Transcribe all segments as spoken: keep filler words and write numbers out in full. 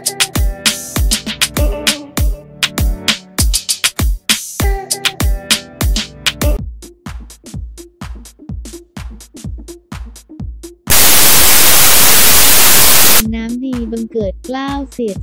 น้ำดีบังเกิดเกล้าเสียด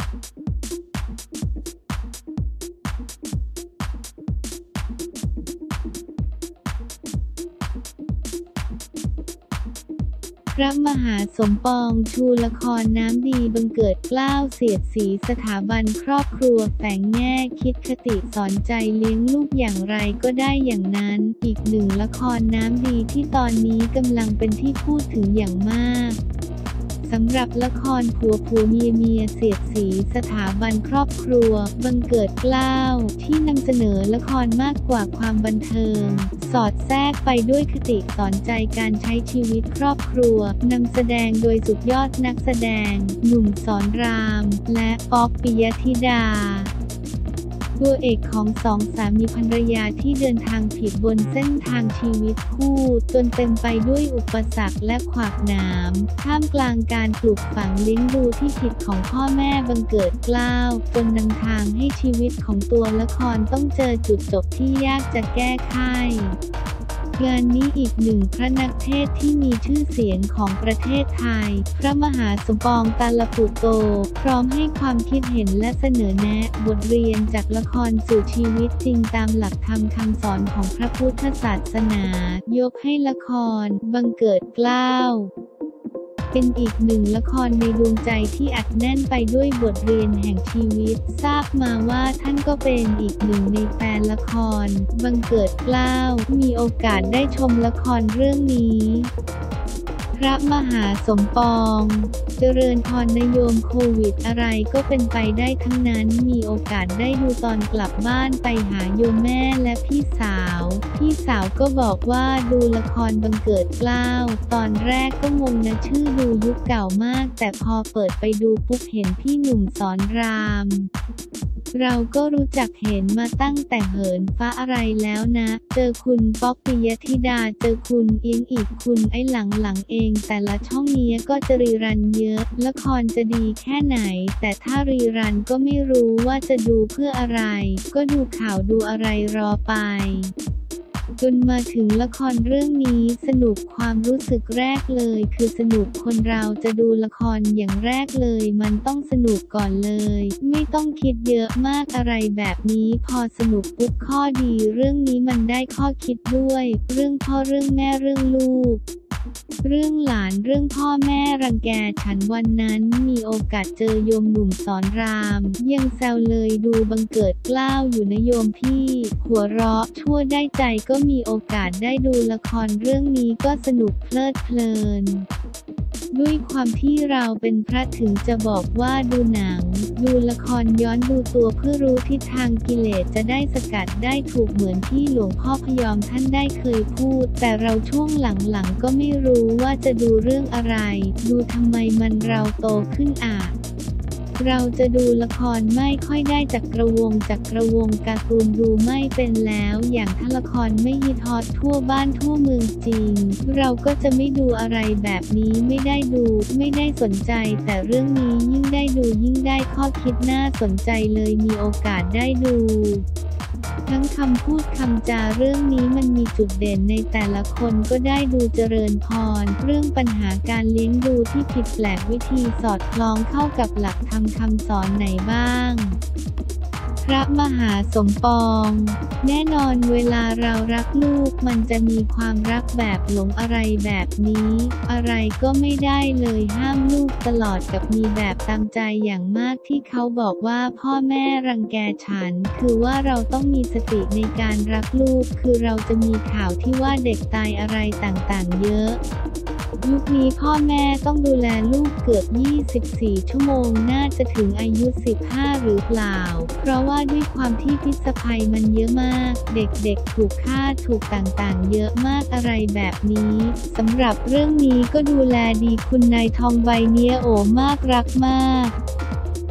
พระมหาสมปองชูละครน้ำดีบังเกิดเกล้าเสียดสีสถาบันครอบครัวแฝงแง่คิดคติสอนใจเลี้ยงลูกอย่างไรก็ได้อย่างนั้นอีกหนึ่งละครน้ำดีที่ตอนนี้กำลังเป็นที่พูดถึงอย่างมากสำหรับละครผัวผัวเมียเมียเสียดสีสถาบันครอบครัวบังเกิดเกล้าที่นำเสนอละครมากกว่าความบันเทิงสอดแทรกไปด้วยคติสอนใจการใช้ชีวิตครอบครัวนำแสดงโดยสุดยอดนักแสดงหนุ่มสอนรามและป๊อกปิยธิดาตัวเอกของสองสามีภรรยาที่เดินทางผิดบนเส้นทางชีวิตคู่จนเต็มไปด้วยอุปสรรคและขวากหนามท่ามกลางการปลูกฝังเลี้ยงดูที่ผิดของพ่อแม่บังเกิดเกล้าจนนำทางให้ชีวิตของตัวละครต้องเจอจุดจบที่ยากจะแก้ไขงานนี้อีกหนึ่งพระนักเทศน์ที่มีชื่อเสียงของประเทศไทยพระมหาสมปองตาลปุโตพร้อมให้ความคิดเห็นและเสนอแนะบทเรียนจากละครสู่ชีวิตจริงตามหลักธรรมคำสอนของพระพุทธศาสนายกให้ละครบังเกิดเกล้าเป็นอีกหนึ่งละครในดวงใจที่อัดแน่นไปด้วยบทเรียนแห่งชีวิตทราบมาว่าท่านก็เป็นอีกหนึ่งในแฟนละครบังเกิดเกล้ามีโอกาสได้ชมละครเรื่องนี้พระมหาสมปองเจริญพรนโยมโควิดอะไรก็เป็นไปได้ทั้งนั้นมีโอกาสได้ดูตอนกลับบ้านไปหาโยมแม่และพี่สาวพี่สาวก็บอกว่าดูละครบังเกิดเกล้าตอนแรกก็งงนะชื่อดูยุคเก่ามากแต่พอเปิดไปดูปุ๊บเห็นพี่หนุ่มสอนรามเราก็รู้จักเห็นมาตั้งแต่เหินฟ้าอะไรแล้วนะเจอคุณป๊อกปิยธิดาเจอคุณเอียงอีกคุณไอ้หลังๆเองแต่ละช่องเนี้ยก็จะรีรันเยอะละครจะดีแค่ไหนแต่ถ้ารีรันก็ไม่รู้ว่าจะดูเพื่ออะไรก็ดูข่าวดูอะไรรอไปจนมาถึงละครเรื่องนี้สนุกความรู้สึกแรกเลยคือสนุกคนเราจะดูละครอย่างแรกเลยมันต้องสนุกก่อนเลยไม่ต้องคิดเยอะมากอะไรแบบนี้พอสนุกปุ๊บข้อดีเรื่องนี้มันได้ข้อคิดด้วยเรื่องพ่อเรื่องแม่เรื่องลูกเรื่องหลานเรื่องพ่อแม่รังแกฉันวันนั้นมีโอกาสเจอโยมหนุ่มสอนรามยังแซวเลยดูบังเกิดเกล้าอยู่นะโยมพี่หัวเราะชั่วได้ใจก็มีโอกาสได้ดูละครเรื่องนี้ก็สนุกเพลิดเพลินด้วยความที่เราเป็นพระถึงจะบอกว่าดูหนังดูละครย้อนดูตัวเพื่อรู้ทิศทางกิเลสจะได้สกัดได้ถูกเหมือนที่หลวงพ่อพยอมท่านได้เคยพูดแต่เราช่วงหลังๆก็ไม่รู้ว่าจะดูเรื่องอะไรดูทำไมมันเราโตขึ้นอ่ะเราจะดูละครไม่ค่อยได้จากกระวงจากกระวงการ์ตูนดูไม่เป็นแล้วอย่างถ้าละครไม่ฮิตฮอตทั่วบ้านทั่วเมืองจริงเราก็จะไม่ดูอะไรแบบนี้ไม่ได้ดูไม่ได้สนใจแต่เรื่องนี้ยิ่งได้ดูยิ่งได้ข้อคิดน่าสนใจเลยมีโอกาสได้ดูทั้งคำพูดคำจาเรื่องนี้มันมีจุดเด่นในแต่ละคนก็ได้ดูเจริญพรเรื่องปัญหาการเลี้ยงดูที่ผิดแปลกวิธีสอดคล้องเข้ากับหลักธรรมคำสอนไหนบ้างพระมหาสมปองแน่นอนเวลาเรารักลูกมันจะมีความรักแบบหลงอะไรแบบนี้อะไรก็ไม่ได้เลยห้ามลูกตลอดกับมีแบบตามใจอย่างมากที่เขาบอกว่าพ่อแม่รังแกฉันคือว่าเราต้องมีสติในการรักลูกคือเราจะมีข่าวที่ว่าเด็กตายอะไรต่างๆเยอะยุคนี้พ่อแม่ต้องดูแลลูกเกือบยี่สิบสี่ชั่วโมงน่าจะถึงอายุสิบห้าหรือเปล่าเพราะว่าด้วยความที่พิษภัยมันเยอะมากเด็กๆถูกฆ่าถูกต่างๆเยอะมากอะไรแบบนี้สำหรับเรื่องนี้ก็ดูแลดีคุณนายทองใบเนี้ยโอ้มากรักมาก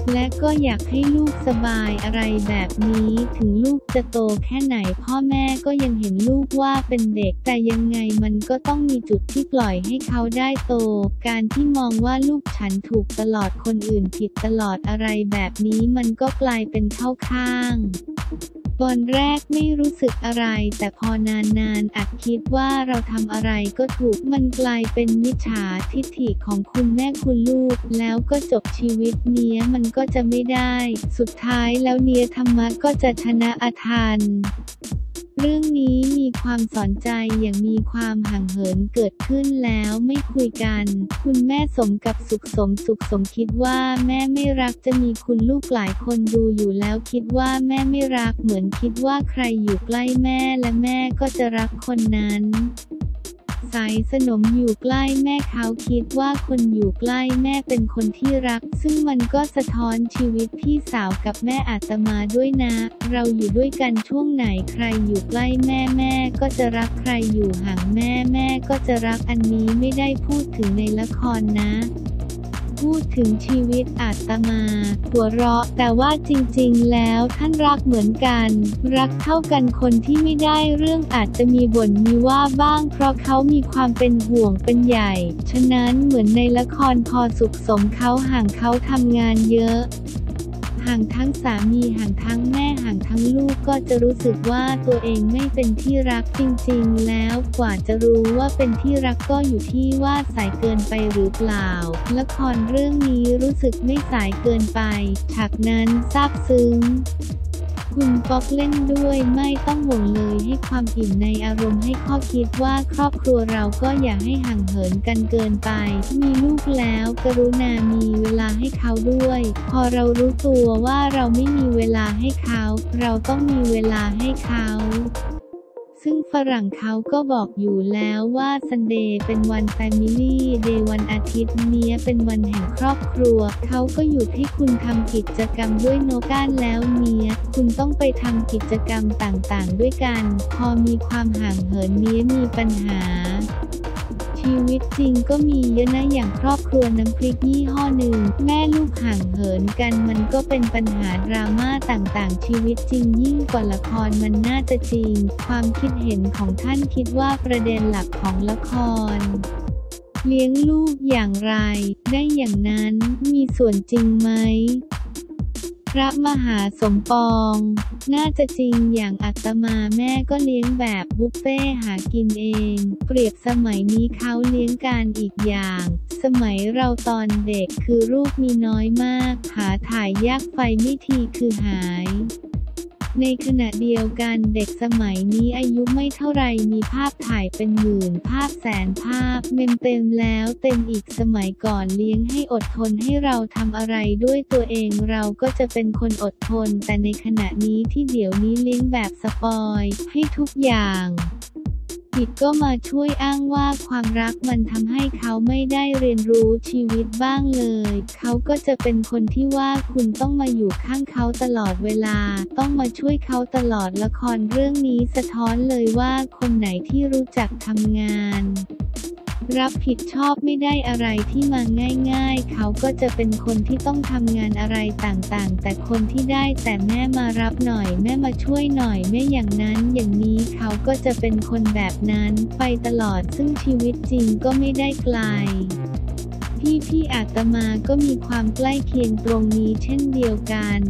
และก็อยากให้ลูกสบายอะไรแบบนี้ถึงลูกจะโตแค่ไหนพ่อแม่ก็ยังเห็นลูกว่าเป็นเด็กแต่ยังไงมันก็ต้องมีจุดที่ปล่อยให้เขาได้โตการที่มองว่าลูกฉันถูกตลอดคนอื่นผิดตลอดอะไรแบบนี้มันก็กลายเป็นเข้าข้างตอนแรกไม่รู้สึกอะไรแต่พอนานๆอาจคิดว่าเราทำอะไรก็ถูกมันกลายเป็นมิจฉาทิฐิของคุณแม่คุณลูกแล้วก็จบชีวิตเนี้ยมันก็จะไม่ได้สุดท้ายแล้วเนี้ยธรรมะก็จะชนะอธรรมเรื่องนี้มีความสอนใจอย่างมีความห่างเหินเกิดขึ้นแล้วไม่คุยกันคุณแม่สมกับสุขสมสุขสมคิดว่าแม่ไม่รักจะมีคุณลูกหลายคนดูอยู่แล้วคิดว่าแม่ไม่รักเหมือนคิดว่าใครอยู่ใกล้แม่และแม่ก็จะรักคนนั้นสายสนมอยู่ใกล้แม่เขาคิดว่าคนอยู่ใกล้แม่เป็นคนที่รักซึ่งมันก็สะท้อนชีวิตพี่สาวกับแม่อาตมาด้วยนะเราอยู่ด้วยกันช่วงไหนใครอยู่ใกล้แม่แม่ก็จะรักใครอยู่ห่างแม่แม่ก็จะรักอันนี้ไม่ได้พูดถึงในละครนะพูดถึงชีวิตอาตมาหัวเราะแต่ว่าจริงๆแล้วท่านรักเหมือนกันรักเท่ากันคนที่ไม่ได้เรื่องอาจจะมีบ่นมีว่าบ้างเพราะเขามีความเป็นห่วงเป็นใหญ่ฉะนั้นเหมือนในละครพอสุขสมเขาห่างเขาทำงานเยอะห่างทั้งสามีห่างทั้งแม่ห่างทั้งลูกก็จะรู้สึกว่าตัวเองไม่เป็นที่รักจริงๆแล้วกว่าจะรู้ว่าเป็นที่รักก็อยู่ที่ว่าสายเกินไปหรือเปล่าละครเรื่องนี้รู้สึกไม่สายเกินไปฉากนั้นซาบซึ้งคุณป๊อกเล่นด้วยไม่ต้องห่วงเลยให้ความอิ่มในอารมณ์ให้ข้อคิดว่าครอบครัวเราก็อย่าให้ห่างเหินกันเกินไปมีลูกแล้วกรุณามีเวลาให้เขาด้วยพอเรารู้ตัวว่าเราไม่มีเวลาให้เขาเราต้องมีเวลาให้เขาซึ่งฝรั่งเขาก็บอกอยู่แล้วว่า Sunday เป็นวัน Family Day วันอาทิตย์เนี้ยเป็นวันแห่งครอบครัวเขาก็หยุดให้คุณทำกิจกรรมด้วยโนก้านแล้วเนี้ยคุณต้องไปทำกิจกรรมต่างๆด้วยกันพอมีความห่างเหินเนี้ยมีปัญหาชีวิตจริงก็มีเยอะนะอย่างครอบครัวน้ำพริกยี่ห้อหนึ่งแม่ลูกห่างเหินกันมันก็เป็นปัญหาดราม่าต่างๆชีวิตจริงยิ่งกว่าละครมันน่าจะจริงความคิดเห็นของท่านคิดว่าประเด็นหลักของละครเลี้ยงลูกอย่างไรได้อย่างนั้นมีส่วนจริงไหมพระมหาสมปองน่าจะจริงอย่างอาตมาแม่ก็เลี้ยงแบบบุฟเฟ่หากินเองเปรียบสมัยนี้เขาเลี้ยงกันอีกอย่างสมัยเราตอนเด็กคือรูปมีน้อยมากหาถ่ายยากไฟไม่ทีคือหายในขณะเดียวกันเด็กสมัยนี้อายุไม่เท่าไรมีภาพถ่ายเป็นหมื่นภาพแสนภาพเมมเต็มแล้วเต็มอีกสมัยก่อนเลี้ยงให้อดทนให้เราทำอะไรด้วยตัวเองเราก็จะเป็นคนอดทนแต่ในขณะนี้ที่เดี๋ยวนี้เลี้ยงแบบสปอยให้ทุกอย่างผิดก็มาช่วยอ้างว่าความรักมันทำให้เขาไม่ได้เรียนรู้ชีวิตบ้างเลยเขาก็จะเป็นคนที่ว่าคุณต้องมาอยู่ข้างเขาตลอดเวลาต้องมาช่วยเขาตลอดละครเรื่องนี้สะท้อนเลยว่าคนไหนที่รู้จักทำงานรับผิดชอบไม่ได้อะไรที่มาง่ายๆเขาก็จะเป็นคนที่ต้องทำงานอะไรต่างๆแต่คนที่ได้แต่แม่มารับหน่อยแม่มาช่วยหน่อยแม่อย่างนั้นอย่างนี้เขาก็จะเป็นคนแบบนั้นไปตลอดซึ่งชีวิตจริงก็ไม่ได้ไกลพี่พี่อาตมาก็มีความใกล้เคียงตรงนี้เช่นเดียวกัน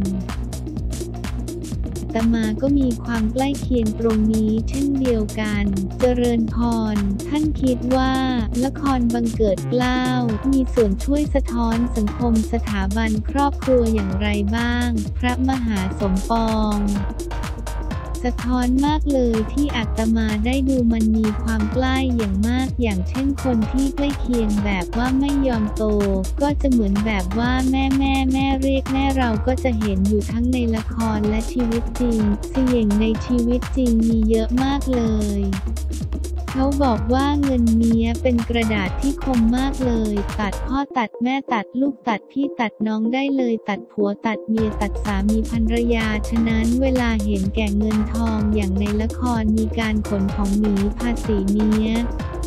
อาตมาก็มีความใกล้เคียงตรงนี้เช่นเดียวกันเจริญพรท่านคิดว่าละครบังเกิดเกล้ามีส่วนช่วยสะท้อนสังคมสถาบันครอบครัวอย่างไรบ้างพระมหาสมปองสะท้อนมากเลยที่อาตมาได้ดูมันมีความใกล้อย่างมากอย่างเช่นคนที่ใกล้เคียงแบบว่าไม่ยอมโตก็จะเหมือนแบบว่าแม่แม่แม่เรียกแม่เราก็จะเห็นอยู่ทั้งในละครและชีวิตจริงเสี่ยงในชีวิตจริงมีเยอะมากเลยเขาบอกว่าเงินเนี้ยเป็นกระดาษที่คมมากเลยตัดพ่อตัดแม่ตัดลูกตัดพี่ตัดน้องได้เลยตัดผัวตัดเมียตัดสามีภรรยาฉะนั้นเวลาเห็นแก่เงินทองอย่างในละครมีการขนของหนีภาษีเนี้ย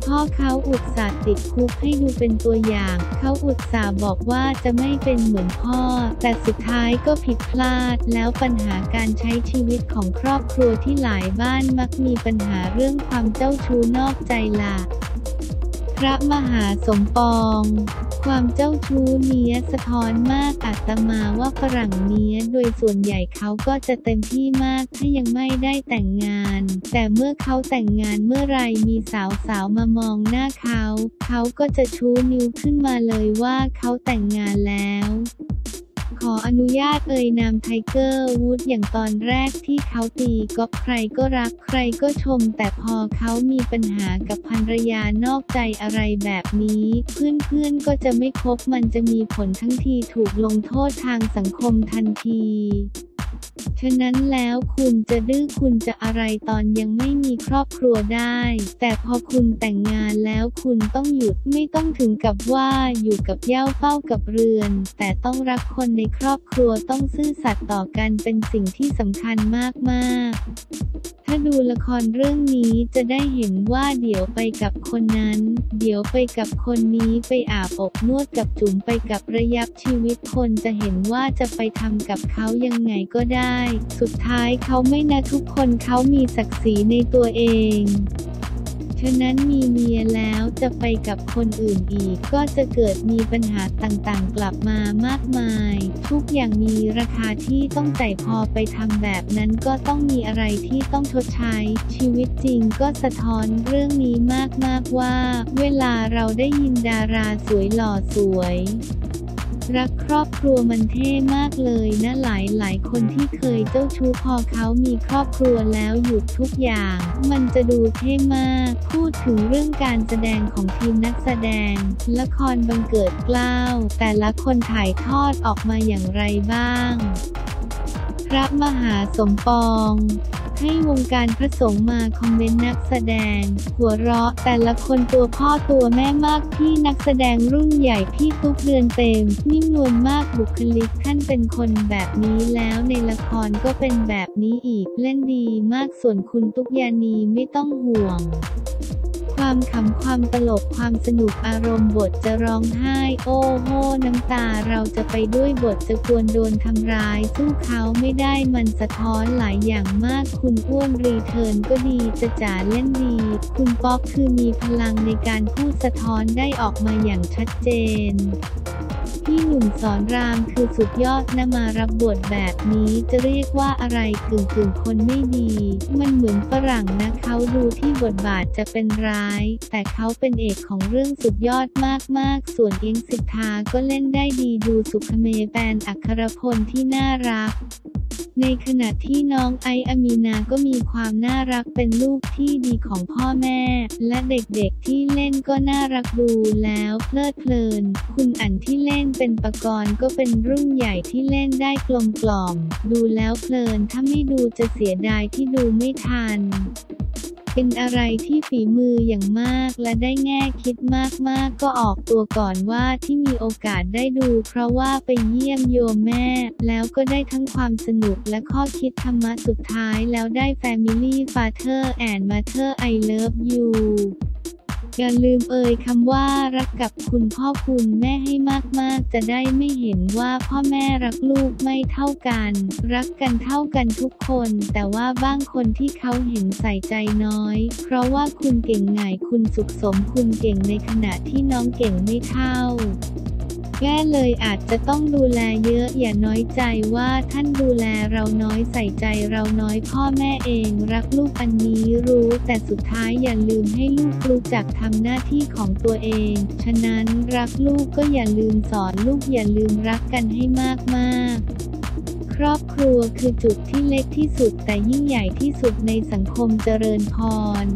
พ่อเขาอุตส่าห์ติดคุกให้ดูเป็นตัวอย่างเขาอุตส่าห์บอกว่าจะไม่เป็นเหมือนพ่อแต่สุดท้ายก็ผิดพลาดแล้วปัญหาการใช้ชีวิตของครอบครัวที่หลายบ้านมักมีปัญหาเรื่องความเจ้าชู้นอกใจล่ะพระมหาสมปองความเจ้าชู้เนี้ยสะท้อนมากอาตมาว่าฝรั่งเนี้ยโดยส่วนใหญ่เขาก็จะเต็มที่มากถ้ายังไม่ได้แต่งงานแต่เมื่อเขาแต่งงานเมื่อไรมีสาวๆมามองหน้าเขาเขาก็จะชูนิ้วขึ้นมาเลยว่าเขาแต่งงานแล้วขออนุญาตเอ่ยนามไทเกอร์วูดอย่างตอนแรกที่เขาตีกอล์ฟใครก็รักใครก็ชมแต่พอเขามีปัญหากับภรรยานอกใจอะไรแบบนี้เพื่อนๆก็จะไม่คบมันจะมีผลทั้งทีถูกลงโทษทางสังคมทันทีฉะนั้นแล้วคุณจะดื้อคุณจะอะไรตอนยังไม่มีครอบครัวได้แต่พอคุณแต่งงานแล้วคุณต้องหยุดไม่ต้องถึงกับว่าอยู่กับเหย้าเฝ้ากับเรือนแต่ต้องรักคนในครอบครัวต้องซื่อสัตย์ต่อกันเป็นสิ่งที่สำคัญมากๆถ้าดูละครเรื่องนี้จะได้เห็นว่าเดี๋ยวไปกับคนนั้นเดี๋ยวไปกับคนนี้ไปอาบอบนวดกับจุ๋มไปกับระยับชีวิตคนจะเห็นว่าจะไปทำกับเขายังไงก็ได้สุดท้ายเขาไม่นะทุกคนเขามีศักดิ์ศรีในตัวเองฉะนั้นมีเมียแล้วจะไปกับคนอื่นอีกก็จะเกิดมีปัญหาต่างๆกลับมามากมายทุกอย่างมีราคาที่ต้องจ่ายพอไปทำแบบนั้นก็ต้องมีอะไรที่ต้องชดใช้ชีวิตจริงก็สะท้อนเรื่องนี้มากๆว่าเวลาเราได้ยินดาราสวยหล่อสวยรักครอบครัวมันเท่มากเลยนะหลายหลายคนที่เคยเจ้าชู้พอเขามีครอบครัวแล้วหยุดทุกอย่างมันจะดูเท่มากพูดถึงเรื่องการแสดงของทีมนักแสดงละครบังเกิดเกล้าแต่ละคนถ่ายทอดออกมาอย่างไรบ้างพระมหาสมปองให้วงการพระสงฆ์มาคอมเมนต์นักแสดงหัวเราะแต่ละคนตัวพ่อตัวแม่มากพี่นักแสดงรุ่นใหญ่พี่ตุ๊กเดือนเต็มนิ่มนวลมากบุคลิกท่านเป็นคนแบบนี้แล้วในละครก็เป็นแบบนี้อีกเล่นดีมากส่วนคุณตุ๊กยานีไม่ต้องห่วงความขำความตลกความสนุกอารมณ์บทจะร้องไห้โอ้โหน้ำตาเราจะไปด้วยบทจะกวนโดนทำร้ายสู้เขาไม่ได้มันสะท้อนหลายอย่างมากคุณอ้วนรีเทิร์นก็ดีจะจ๋าเล่นดีคุณป๊อกคือมีพลังในการพูดสะท้อนได้ออกมาอย่างชัดเจนพี่หนุ่มสอนรามคือสุดยอดนะมารับบทแบบนี้จะเรียกว่าอะไรกึ่งกึ่งคนไม่ดีมันเหมือนฝรั่งนะเขาดูที่บทบาทจะเป็นร้ายแต่เขาเป็นเอกของเรื่องสุดยอดมากๆส่วนเอียงสิทธาก็เล่นได้ดีดูสุขเมย์แปนอัครพลที่น่ารักในขณะที่น้องไออามีนาก็มีความน่ารักเป็นลูกที่ดีของพ่อแม่และเด็กๆที่เล่นก็น่ารักดูแล้วเพลิดเพลินคุณอั๋นที่เล่นเป็นปกรณ์ก็เป็นรุ่นใหญ่ที่เล่นได้กลมกล่อมดูแล้วเพลินถ้าไม่ดูจะเสียดายที่ดูไม่ทันเป็นอะไรที่ฝีมืออย่างมากและได้แง่คิดมากๆก็ออกตัวก่อนว่าที่มีโอกาสได้ดูเพราะว่าไปเยี่ยมโยมแม่แล้วก็ได้ทั้งความสนุกและข้อคิดธรรมะสุดท้ายแล้วได้ Family Father and Mother I Love You อย่าลืมเอ่ยคำว่ารักกับคุณพ่อคุณแม่ให้มากๆจะได้ไม่เห็นว่าพ่อแม่รักลูกไม่เท่ากันรักกันเท่ากันทุกคนแต่ว่าบางคนที่เขาเห็นใส่ใจน้อยเพราะว่าคุณเก่งไงคุณสุขสมคุณเก่งในขณะที่น้องเก่งไม่เท่าแก้เลยอาจจะต้องดูแลเยอะอย่าน้อยใจว่าท่านดูแลเราน้อยใส่ใจเราน้อยพ่อแม่เองรักลูกอันนี้รู้แต่สุดท้ายอย่าลืมให้ลูกรู้จักทำหน้าที่ของตัวเองฉะนั้นรักลูกก็อย่าลืมสอนลูกอย่าลืมรักกันให้มากๆครอบครัวคือจุดที่เล็กที่สุดแต่ยิ่งใหญ่ที่สุดในสังคมเจริญพร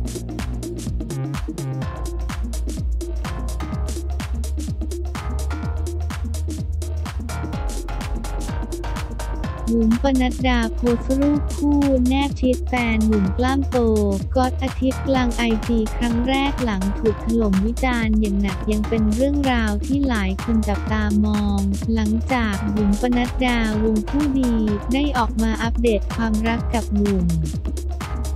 บุ๋มปนัดดาโพสต์รูปคู่แนบชิดแฟนหนุ่มกล้ามโตก๊อตอาทิตย์กลางไอจีครั้งแรกหลังถูกถล่มวิจารณ์อย่างหนักยังเป็นเรื่องราวที่หลายคนจับตามองหลังจากบุ๋มปนัดดาวงผู้ดีได้ออกมาอัปเดตความรักกับหนุ่ม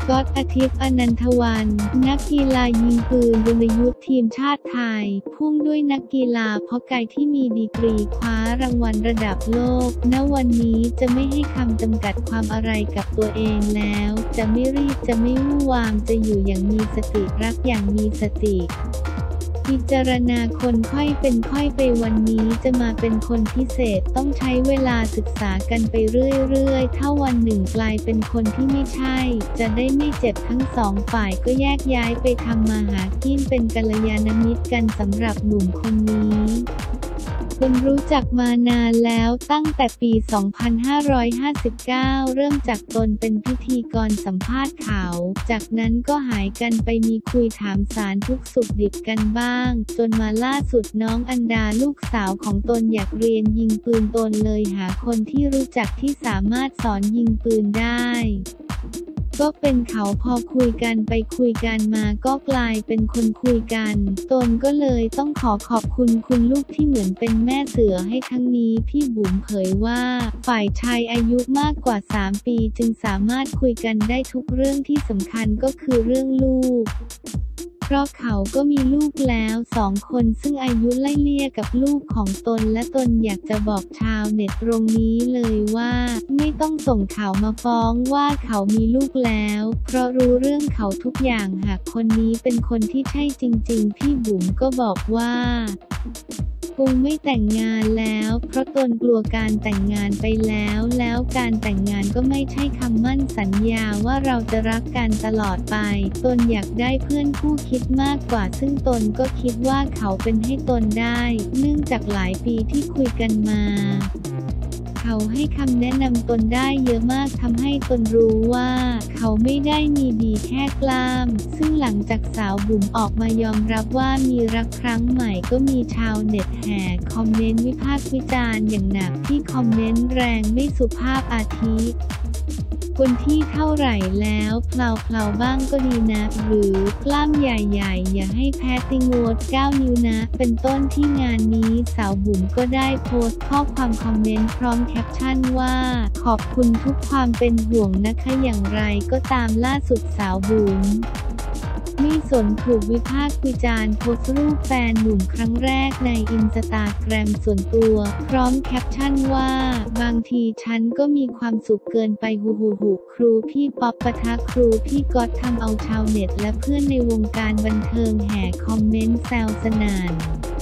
ก๊อต อาทิตย์ อนันทวรรณ นักกีฬายิงปืนวรยุทธ์ทีมชาติไทย พุ่งด้วยนักกีฬาเพาะกายที่มีดีกรีคว้ารางวัลระดับโลก ณ วันนี้จะไม่ให้คำจำกัดความอะไรกับตัวเองแล้ว จะไม่รีบจะไม่วู่วามจะอยู่อย่างมีสติรักอย่างมีสติพิจารณาคนค่อยเป็นค่อยไปวันนี้จะมาเป็นคนพิเศษต้องใช้เวลาศึกษากันไปเรื่อยๆถ้าวันหนึ่งกลายเป็นคนที่ไม่ใช่จะได้ไม่เจ็บทั้งสองฝ่ายก็แยกย้ายไปทำมาหากินเป็นกัลยาณมิตรกันสำหรับหนุ่มคนนี้คนรู้จักมานานแล้วตั้งแต่ปี สองพันห้าร้อยห้าสิบเก้า เริ่มจากตนเป็นพิธีกรสัมภาษณ์ข่าวจากนั้นก็หายกันไปมีคุยถามสารทุกสุขดิบกันบ้างจนมาล่าสุดน้องอันดาลูกสาวของตนอยากเรียนยิงปืนตนเลยหาคนที่รู้จักที่สามารถสอนยิงปืนได้ก็เป็นเขาพอคุยกันไปคุยกันมาก็กลายเป็นคนคุยกันตนก็เลยต้องขอขอบคุณคุณลูกที่เหมือนเป็นแม่เสือให้ทั้งนี้พี่บุ๋มเผยว่าฝ่ายชายอายุมากกว่าสามปีจึงสามารถคุยกันได้ทุกเรื่องที่สำคัญก็คือเรื่องลูกเพราะเขาก็มีลูกแล้วสองคนซึ่งอายุไล่เลี่ยกับลูกของตนและตนอยากจะบอกชาวเน็ตตรงนี้เลยว่าไม่ต้องส่งข่าวมาฟ้องว่าเขามีลูกแล้วเพราะรู้เรื่องเขาทุกอย่างหากคนนี้เป็นคนที่ใช่จริงๆพี่บุ๋มก็บอกว่าคงไม่แต่งงานแล้วเพราะตนกลัวการแต่งงานไปแล้วแล้วการแต่งงานก็ไม่ใช่คำมั่นสัญญาว่าเราจะรักกันตลอดไปตนอยากได้เพื่อนคู่คิดมากกว่าซึ่งตนก็คิดว่าเขาเป็นให้ตนได้เนื่องจากหลายปีที่คุยกันมาเขาให้คำแนะนำตนได้เยอะมากทำให้ตนรู้ว่าเขาไม่ได้มีดีแค่กล้ามซึ่งหลังจากสาวบุ๋มออกมายอมรับว่ามีรักครั้งใหม่ก็มีชาวเน็ตแห่คอมเมนต์วิพากษ์วิจารณ์อย่างหนักที่คอมเมนต์แรงไม่สุภาพอาทิคนที่เท่าไหร่แล้วเพลาเพลาบ้างก็ดีนะหรือกล้ามใหญ่ๆอย่าให้แพ้ติงวดเก้านิ้วนะเป็นต้นที่งานนี้สาวบุ๋มก็ได้โพสต์ข้อความคอมเมนต์พร้อมแคปชั่นว่าขอบคุณทุกความเป็นห่วงนะคะอย่างไรก็ตามล่าสุดสาวบุ๋มไม่สนถูกวิพากษ์วิจารณ์โพสต์รูปแฟนหนุ่มครั้งแรกในอินสตาแกรมส่วนตัวพร้อมแคปชั่นว่าบางทีฉันก็มีความสุขเกินไปหูหูหูครูพี่ป๊อปปะทะครูพี่ก๊อตทำเอาชาวเน็ตและเพื่อนในวงการบันเทิงแห่คอมเมนต์แซวสนั่น